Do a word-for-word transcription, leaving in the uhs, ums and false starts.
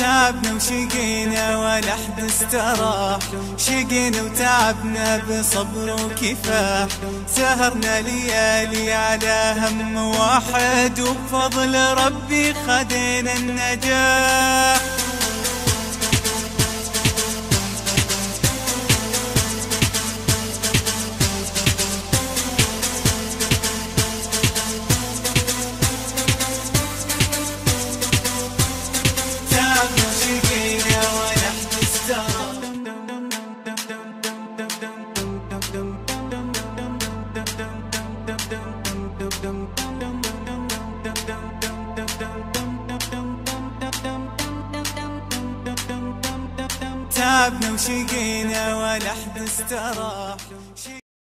تعبنا وشقينا ولا حد استراح، شقينا وتعبنا بصبر وكفاح، سهرنا ليالي على هم واحد، وبفضل ربي خدينا النجاح. تعبنا وشقينا ولا حد استراح.